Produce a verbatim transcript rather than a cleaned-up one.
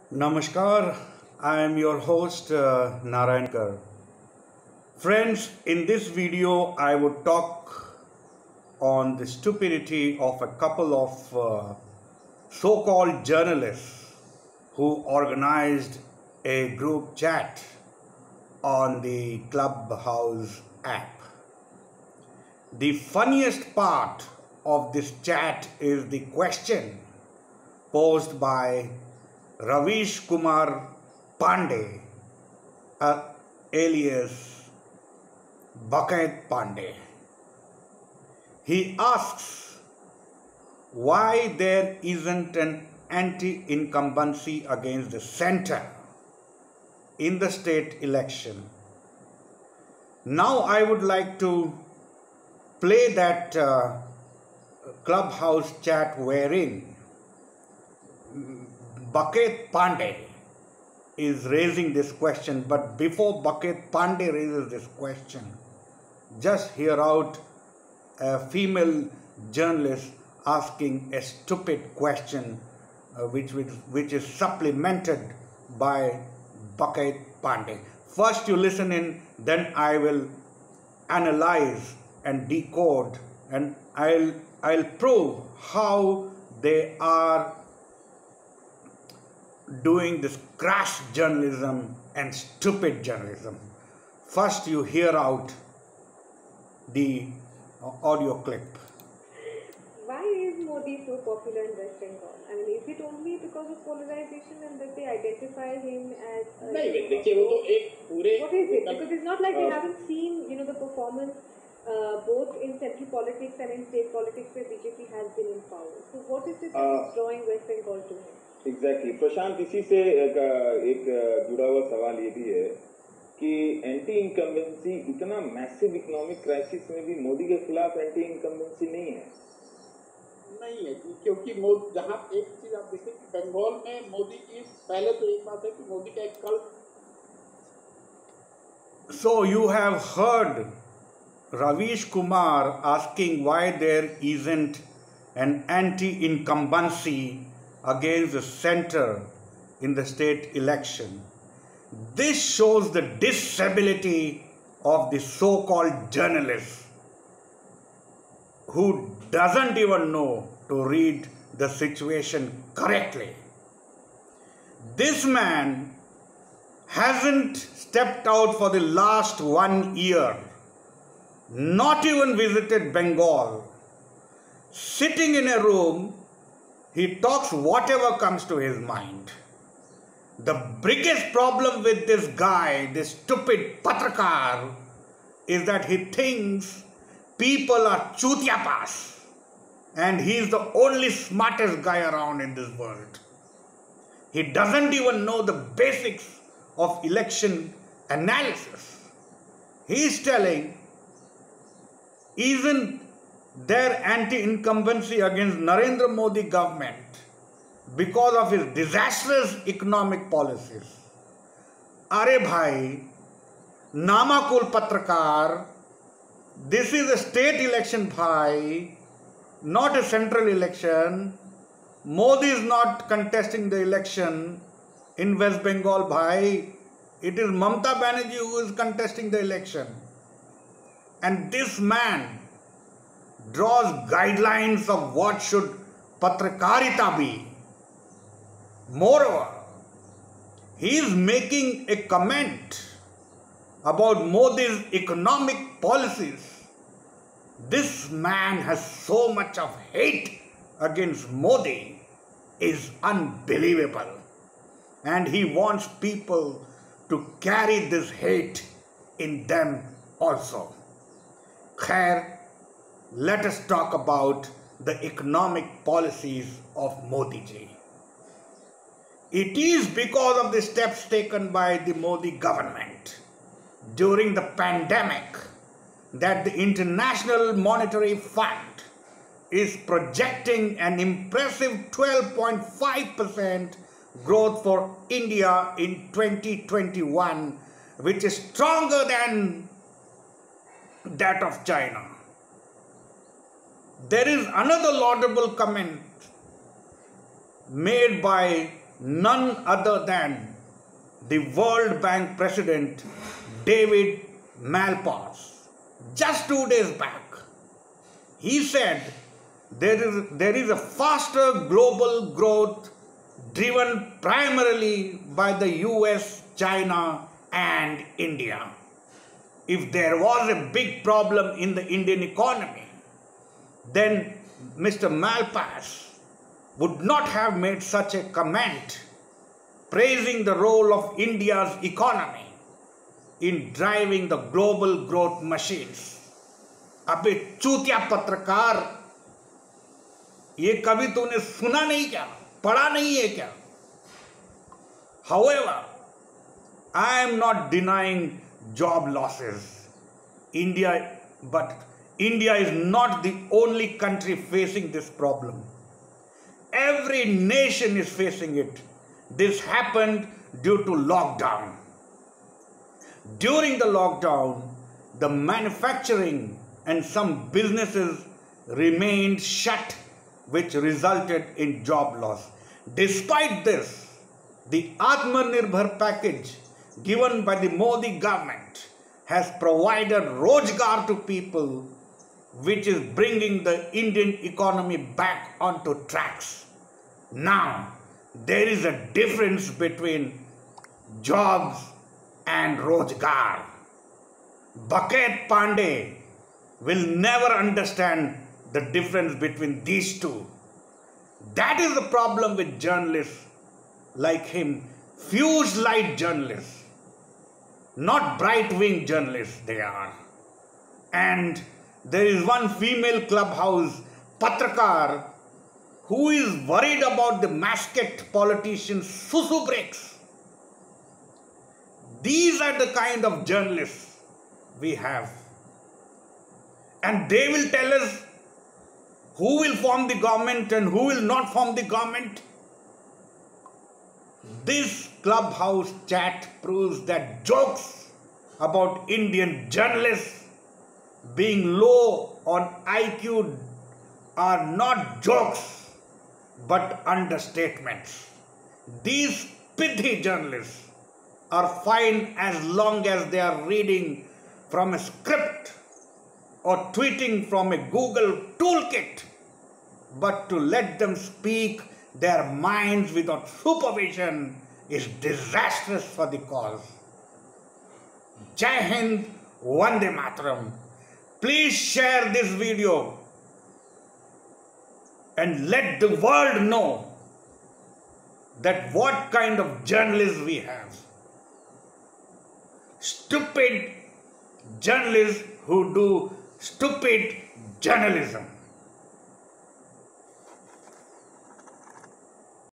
Namaskar, I am your host uh, Narayankar. Friends, in this video I would talk on the stupidity of a couple of uh, so-called journalists who organized a group chat on the Clubhouse app. The funniest part of this chat is the question posed by Ravish Kumar Pandey, uh, alias Bucket Pandey. He asks why there isn't an anti-incumbency against the center in the state election. Now I would like to play that uh, Clubhouse chat wherein Bucket Pandey is raising this question, but before Bucket Pandey raises this question, just hear out a female journalist asking a stupid question uh, which, which, which is supplemented by Bucket Pandey. First you listen in, then I will analyze and decode, and I'll, I'll prove how they are doing this crass journalism and stupid journalism. First you hear out the audio clip. Why is Modi so popular in West Bengal? I mean, is it only because of polarization and that they identify him as a... नहीं देखिए वो तो एक पूरे What is it? Because it's not like we haven't seen, you know, the performance uh, both in central politics and in state politics where B J P has been in power. So what is it that uh, is drawing West Bengal to him? Exactly Prashant, इसी से एक, एक जुड़ा हुआ सवाल ये भी है कि एंटी इनकम्बेंसी इतना मैसिव इकोनॉमिक क्राइसिस में भी मोदी के खिलाफ एंटी इनकम्बेंसी नहीं है नहीं है क्योंकि मोदी जहाँ एक चीज आप देखिए कि बंगाल में मोदी की पहले तो एक बात है कि मोदी का एक कल So you have heard Ravish Kumar asking why there isn't an anti-incumbency against the center in the state election. This shows the disability of the so-called journalist who doesn't even know to read the situation correctly. This man hasn't stepped out for the last one year, not even visited Bengal. Sitting in a room, he talks whatever comes to his mind. The biggest problem with this guy, this stupid Patrakar, is that he thinks people are chutiapas and he is the only smartest guy around in this world. He doesn't even know the basics of election analysis. He is telling, isn't there anti-incumbency against Narendra Modi government because of his disastrous economic policies? Are bhai, Namakul Patrakar, this is a state election bhai, not a central election. Modi is not contesting the election in West Bengal bhai. It is Mamata Banerjee who is contesting the election. And this man draws guidelines of what should Patrakarita be. Moreover, he is making a comment about Modi's economic policies. This man has so much of hate against Modi is unbelievable. And he wants people to carry this hate in them also. Khair, let us talk about the economic policies of Modi ji. It is because of the steps taken by the Modi government during the pandemic that the International Monetary Fund is projecting an impressive twelve point five percent growth for India in twenty twenty-one, which is stronger than that of China. There is another laudable comment made by none other than the World Bank President David Malpass. Just two days back, he said there is, there is a faster global growth driven primarily by the U S, China and India. If there was a big problem in the Indian economy, then Mister Malpass would not have made such a comment praising the role of India's economy in driving the global growth machines. अबे चूतिया पत्रकार, ये कभी तूने सुना नहीं क्या, पढ़ा नहीं है क्या? However, I am not denying job losses. India, but India is not the only country facing this problem. Every nation is facing it. This happened due to lockdown. During the lockdown, the manufacturing and some businesses remained shut, which resulted in job loss. Despite this, the Atmanirbhar package given by the Modi government has provided Rojgar to people, which is bringing the Indian economy back onto tracks. Now, there is a difference between jobs and Rojgar. Baket Pandey will never understand the difference between these two. That is the problem with journalists like him, fuse light journalists, not bright wing journalists they are. And there is one female clubhouse Patrakar who is worried about the masked politicians' susu breaks. These are the kind of journalists we have. And they will tell us who will form the government and who will not form the government. This clubhouse chat proves that jokes about Indian journalists being low on I Q are not jokes but understatements. These pithy journalists are fine as long as they are reading from a script or tweeting from a Google toolkit, but to let them speak their minds without supervision is disastrous for the cause. Jai Hind, Vande Mataram. Please share this video and let the world know that what kind of journalists we have. Stupid journalists who do stupid journalism.